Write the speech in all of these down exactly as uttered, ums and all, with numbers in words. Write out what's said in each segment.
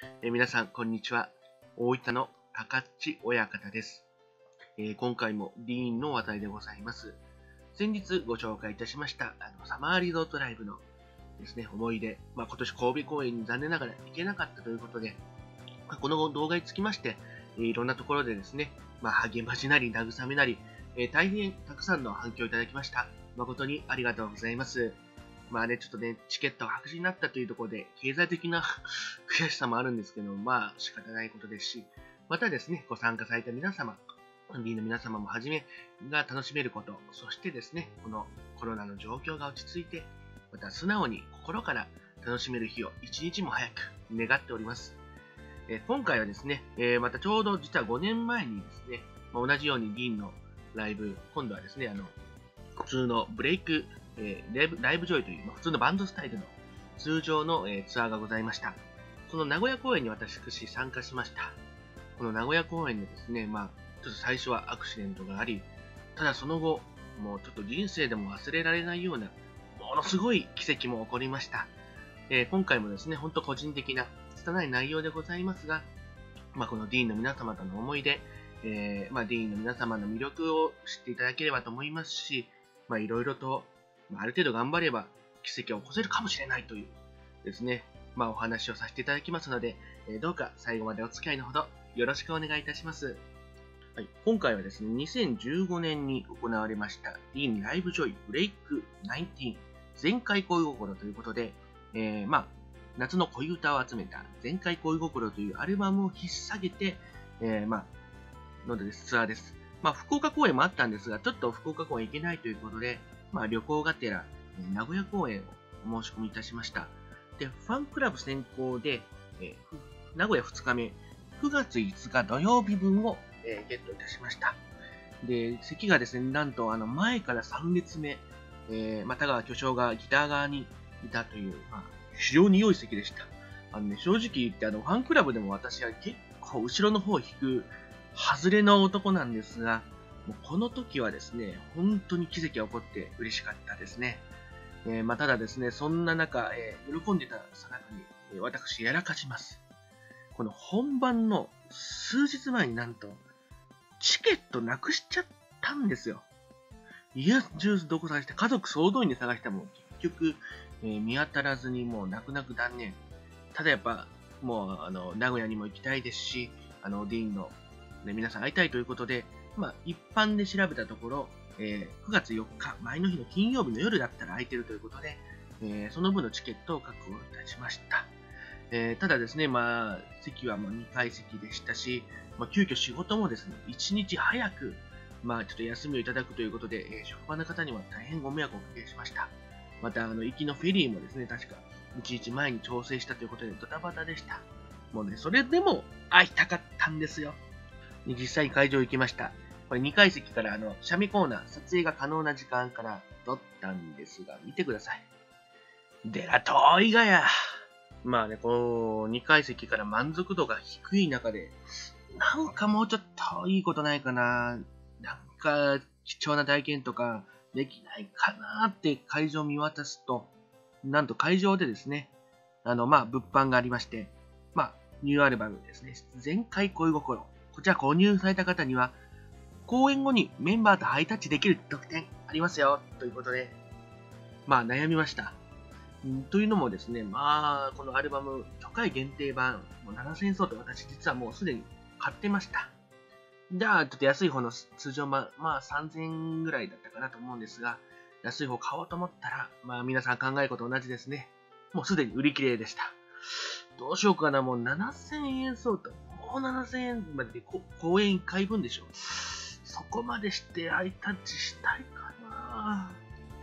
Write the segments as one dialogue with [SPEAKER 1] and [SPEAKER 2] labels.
[SPEAKER 1] えー皆さん、こんにちは。大分の高知親方です、えー今回もディーンの話題でございます。先日ご紹介いたしましたあのサマーリゾートライブのですね、思い出、まあ、今年神戸公演に残念ながら行けなかったということで、まあこの動画につきまして、えーいろんなところでですね、まあ、励ましなり慰めなり、えー大変たくさんの反響をいただきました。誠にありがとうございます。まあね、ちょっとね、チケットが白紙になったというところで、経済的な悔しさもあるんですけど、まあ仕方ないことですし、またですね、ご参加された皆様、ディーンの皆様もはじめが楽しめること、そしてですね、このコロナの状況が落ち着いて、また素直に心から楽しめる日を一日も早く願っております。えー今回はですね、えーまたちょうど実はごねんまえにですね、まあ、同じようにディーンのライブ、今度はですね、あの、普通のブレイク、えーライブ、ライブジョイという、まあ、普通のバンドスタイルの通常の、えーツアーがございました。その名古屋公演に私参加しました。この名古屋公演でですね、まあ、ちょっと最初はアクシデントがあり、ただその後、もうちょっと人生でも忘れられないような、ものすごい奇跡も起こりました。えー今回もですね、本当個人的な、拙い内容でございますが、まあ、このディーンの皆様との思い出、えーまあ、ディーンの皆様の魅力を知っていただければと思いますし、まあ、いろいろと、まあ、ある程度頑張れば奇跡を起こせるかもしれないというですね、まあ、お話をさせていただきますので、えーどうか最後までお付き合いのほどよろしくお願いいたします。はい、今回はですね、にせんじゅうごねんに行われましたディーンライブジョイブレイクじゅうきゅう全開恋心ということで、えーまあ、夏の恋歌を集めた全開恋心というアルバムを引っ提げて、えーまあ、のでツアーです。まあ、福岡公演もあったんですが、ちょっと福岡公演行けないということで、まあ、旅行がてら、えー名古屋公演をお申し込みいたしました。で、ファンクラブ先行で、えーふ名古屋ふつかめ、くがついつか土曜日分を、えーゲットいたしました。で、席がですね、なんとあの前からさん列目、えーまあ、田川巨匠がギター側にいたという、まあ、非常に良い席でした。あのね、正直言って、あの、ファンクラブでも私は結構後ろの方を引く、外れの男なんですが、もうこの時はですね、本当に奇跡が起こって嬉しかったですね。えーまあ、ただですね、そんな中、えー喜んでたさなかに、えー私やらかします。この本番の数日前になんと、チケットなくしちゃったんですよ。いや、ジュースどこ探して、家族総動員で探しても、結局、えー見当たらずにもう泣く泣く断念。ただやっぱ、もう、あの、名古屋にも行きたいですし、あの、ディーンの、ね、皆さん会いたいということで、まあ、一般で調べたところ、えーくがつよっか、前の日の金曜日の夜だったら空いてるということで、えーその分のチケットを確保いたしました。えーただですね、まあ、席はもうにかい席でしたし、まあ、急遽仕事もですね、いちにち早く、まあ、ちょっと休みをいただくということで、えー職場の方には大変ご迷惑をおかけしました。また、あの、行きのフェリーもですね、確か、いちにちまえに調整したということで、ドタバタでした。もうね、それでも会いたかったんですよ。で実際会場行きました。これにかい席から、あの、シャミコーナー、撮影が可能な時間から撮ったんですが、見てください。でら遠いがや。まあね、こう、にかい席から満足度が低い中で、なんかもうちょっといいことないかな、なんか貴重な体験とかできないかなって会場を見渡すと、なんと会場でですね、あの、まあ、物販がありまして、まあ、ニューアルバムですね、全開恋心。こちら購入された方には、公演後にメンバーとハイタッチできる特典ありますよ、ということで、まあ、悩みました。んというのもですね、まあ、このアルバム、初回限定版、もうななせんえん相当、私実はもうすでに買ってました。じゃあ、ちょっと安い方の通常版、まあさんぜんえんぐらいだったかなと思うんですが、安い方買おうと思ったら、まあ皆さん考えること同じですね。もうすでに売り切れでした。どうしようかな、もうななせんえん相当、もうななせんえんまででこ公演いっかいぶんでしょ。そこまでしてハイタッチしたいかな。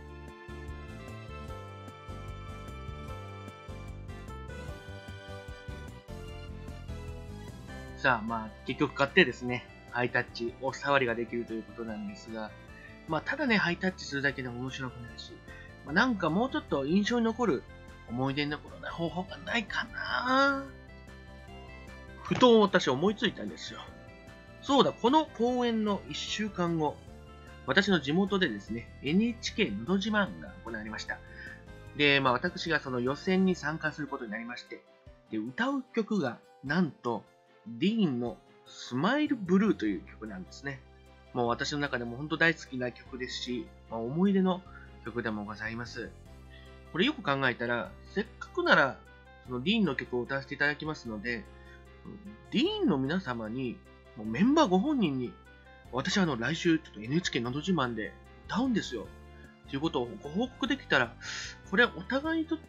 [SPEAKER 1] さあ、まあ、結局買ってですね、ハイタッチ、お触りができるということなんですが、まあ、ただね、ハイタッチするだけでも面白くないし、まあ、なんかもうちょっと印象に残る、思い出に残る方法がないかな。ふと私思いついたんですよ。そうだ、この公演のいっしゅうかんご、私の地元でですね、エヌエイチケーのど自慢が行われました。で、まあ私がその予選に参加することになりまして、 で、歌う曲が、なんと、ディーンのスマイルブルーという曲なんですね。もう私の中でも本当大好きな曲ですし、まあ、思い出の曲でもございます。これよく考えたら、せっかくなら、そのディーンの曲を歌わせていただきますので、ディーンの皆様に、もうメンバーご本人に、私はあの来週ちょっと エヌエイチケー のど自慢で歌うんですよ。ということをご報告できたら、これはお互いにとって、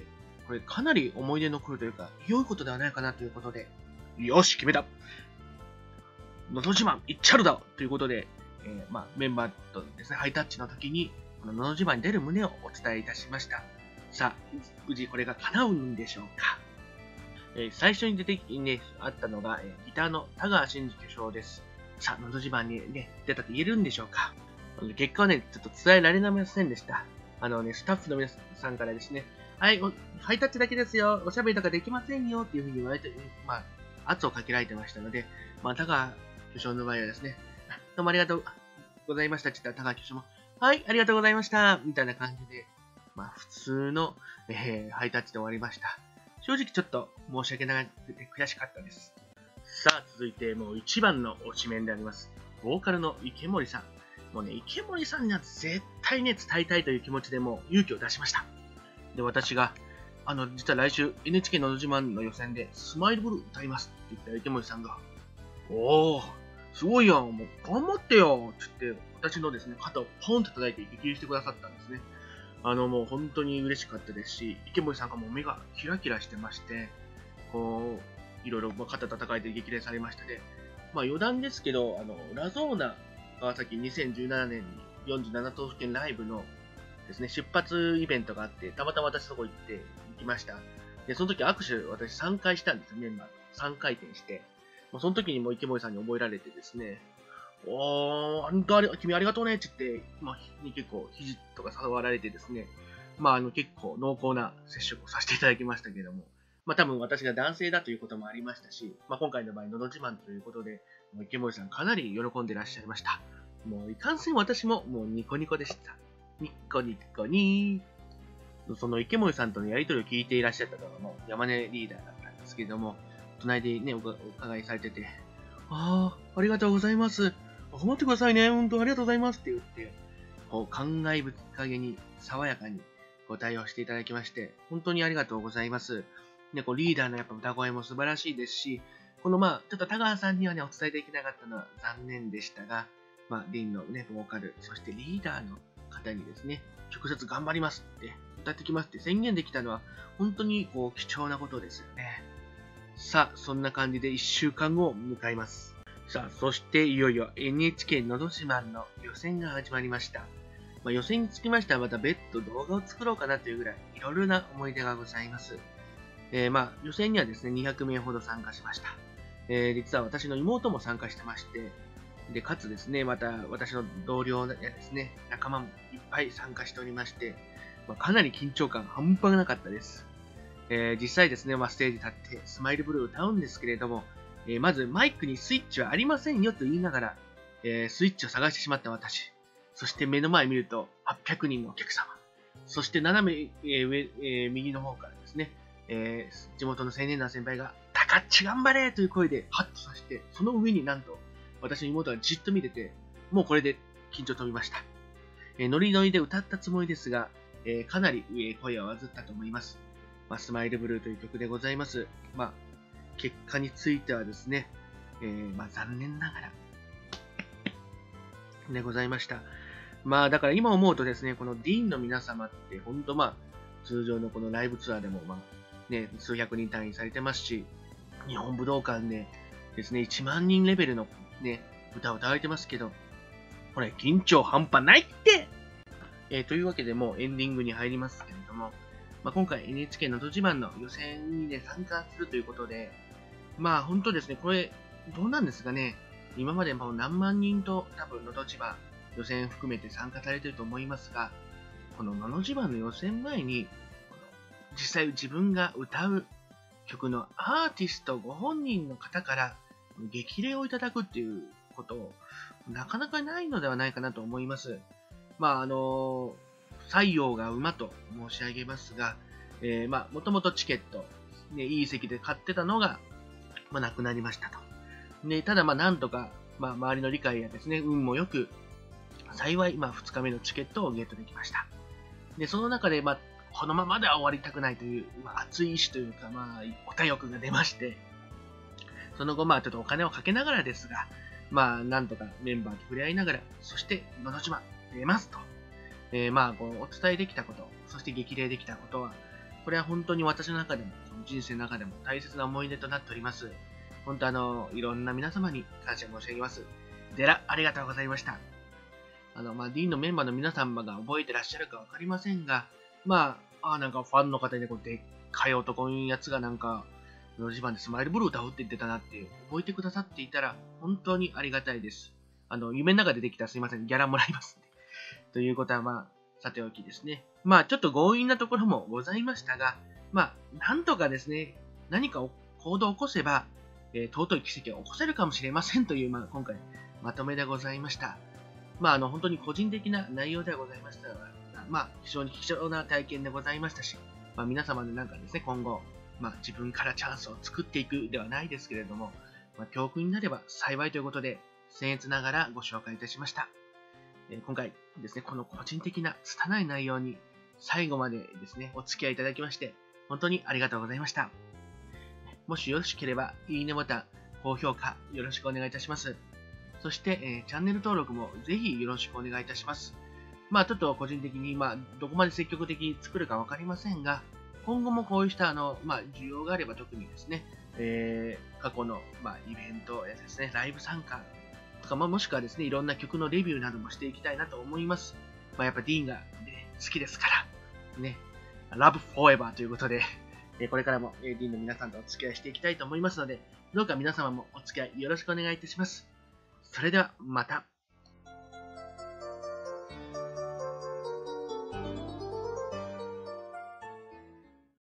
[SPEAKER 1] これかなり思い出の残るというか、良いことではないかなということで、よし、決めたのど自慢いっちゃるだということで、えー、まあ、メンバーとですね、ハイタッチの時に、こののど自慢に出る旨をお伝えいたしました。さあ、無事これが叶うんでしょうか。えー、最初に出てきて、ね、あったのが、えー、ギターの田川真司巨匠です。さあ、のど自慢にね、出たと言えるんでしょうか。結果はね、ちょっと伝えられませんでした。あのね、スタッフの皆さんからですね、はい、ハイタッチだけですよ、おしゃべりとかできませんよっていうふうに言われて、まあ、圧をかけられてましたので、まあ、田川巨匠の場合はですね、どうもありがとうございましたって言ったら、田川巨匠も、はい、ありがとうございました、みたいな感じで、まあ、普通の、えー、ハイタッチで終わりました。正直ちょっと申し訳なくて悔しかったです。さあ、続いてもう一番の推しメンであります。ボーカルの池森さん。もうね、池森さんには絶対ね、伝えたいという気持ちでもう勇気を出しました。で、私が、あの、実は来週 エヌエイチケー のど自慢の予選でスマイルブルー歌いますって言ったら池森さんが、おー、すごいやん、もう頑張ってよって言って、私のですね、肩をポンと叩いて激励してくださったんですね。あの、もう本当に嬉しかったですし、池森さんがもう目がキラキラしてまして、こう、いろいろ肩叩かれて激励されましたね。まあ余談ですけど、あの、ラゾーナ川崎にせんじゅうななねんによんじゅうなな都道府県ライブのですね、出発イベントがあって、たまたま私そこ行って行きました。で、その時握手私さんかいしたんですよ、メンバーと。さんかい転して。もうその時にもう池森さんに覚えられてですね、おー、あんたあれ、君ありがとうねって言って、まあ、結構肘とか触られてですね、まあ、あの結構濃厚な接触をさせていただきましたけれども、まあ多分私が男性だということもありましたし、まあ今回の場合、のど自慢ということで、もう池森さんかなり喜んでいらっしゃいました。もういかんせん私ももうニコニコでした。ニッコニコにー。その池森さんとのやりとりを聞いていらっしゃったのが山根リーダーだったんですけれども、隣でね、お伺いされてて、ああ、ありがとうございます。頑張ってくださいね。本当ありがとうございますって言って、こう、感慨深げに、爽やかにご対応していただきまして、本当にありがとうございます。ね、こうリーダーのやっぱ歌声も素晴らしいですし、このまあ、ちょっと田川さんにはね、お伝えできなかったのは残念でしたが、まあ、リンのね、ボーカル、そしてリーダーの方にですね、直接頑張りますって、歌ってきますって宣言できたのは、本当にこう、貴重なことですよね。さあ、そんな感じでいっしゅうかんごを迎えます。さあ、そしていよいよ エヌエイチケー のど自慢の予選が始まりました。まあ、予選につきましてはまた別途動画を作ろうかなというぐらいいろいろな思い出がございます。えー、まあ予選にはですね、にひゃくめいほど参加しました。えー、実は私の妹も参加してまして、で、かつですね、また私の同僚やですね、仲間もいっぱい参加しておりまして、まあ、かなり緊張感半端なかったです。えー、実際ですね、まあ、ステージ立ってスマイルブルーを歌うんですけれども、えー、まずマイクにスイッチはありませんよと言いながら、えー、スイッチを探してしまった私。そして目の前見るとはっぴゃくにんのお客様。そして斜め、えー上えー、右の方からですね、えー、地元の青年団先輩が、タカッチ頑張れという声でハッとさして、その上になんと、私の妹がじっと見てて、もうこれで緊張飛びました。えー、ノリノリで歌ったつもりですが、えー、かなり、えー、声をわずったと思います。まあ、スマイルブルーという曲でございます。まあ、結果についてはですね、えー、まあ、残念ながら、でございました。まあ、だから今思うとですね、このディーンの皆様って、ほんとまあ、通常のこのライブツアーでも、まあ、ね、数百人単位されてますし、日本武道館でですね、いちまんにんレベルのね、歌を歌われてますけど、これ、緊張半端ないってえー、というわけでもうエンディングに入りますけれども、まあ、今回 エヌエイチケー のど自慢の予選にね、参加するということで、まあ本当ですね、これ、どうなんですかね、今までもう何万人と多分のど自慢、予選含めて参加されていると思いますが、こののど自慢の予選前に、実際自分が歌う曲のアーティストご本人の方から激励をいただくっていうことをなかなかないのではないかなと思います。まああの採用が馬と申し上げますが、えー、まあもともとチケットね、いい席で買ってたのが、まあ、なくなりましたと。ね、ただ、まあ、なんとか、まあ、周りの理解やですね、運もよく、幸い、まあ、ふつかめのチケットをゲットできました。で、その中で、まあ、このままでは終わりたくないという、まあ、熱い意志というか、まあ、おた欲が出まして、その後、まあ、ちょっとお金をかけながらですが、まあ、なんとかメンバーと触れ合いながら、そして、のど自慢出ますと。えー、まあ、こう、お伝えできたこと、そして激励できたことは、これは本当に私の中でも、人生の中でも大切な思い出となっております。本当あの、いろんな皆様に感謝申し上げます。デラ、ありがとうございました。あの、まあ、ディーンのメンバーの皆様が覚えてらっしゃるかわかりませんが、まあ、あなんかファンの方でこう、でっかい男のやつがなんか、の自慢でスマイルブルー歌うって言ってたなって覚えてくださっていたら、本当にありがたいです。あの、夢の中でできたらすいません、ギャラもらいますんで。ということはまあ、さておきですね。まあ、ちょっと強引なところもございましたが、まあ、なんとかですね、何か行動を起こせば、えー、尊い奇跡を起こせるかもしれませんという、まあ、今回、まとめでございました。まあ、あの、本当に個人的な内容ではございましたが、まあ、非常に貴重な体験でございましたし、まあ、皆様のなんかですね、今後、まあ、自分からチャンスを作っていくではないですけれども、まあ、教訓になれば幸いということで、僭越ながらご紹介いたしました。えー、今回ですね、この個人的な拙い内容に最後までですね、お付き合いいただきまして、本当にありがとうございました。もしよろしければ、いいねボタン、高評価よろしくお願いいたします。そして、えー、チャンネル登録もぜひよろしくお願いいたします。まあちょっと個人的に、まあどこまで積極的に作るかわかりませんが、今後もこうしたあの、まあ需要があれば特にですね、えー、過去の、まあ、イベントやですね、ライブ参加とか、まあ、もしくはですね、いろんな曲のレビューなどもしていきたいなと思います。まあやっぱディーンが、ね、好きですから、ね、Love Forever ということで、これからも ディーンの皆さんとお付き合いしていきたいと思いますので、どうか皆様もお付き合いよろしくお願いいたします。それではまた。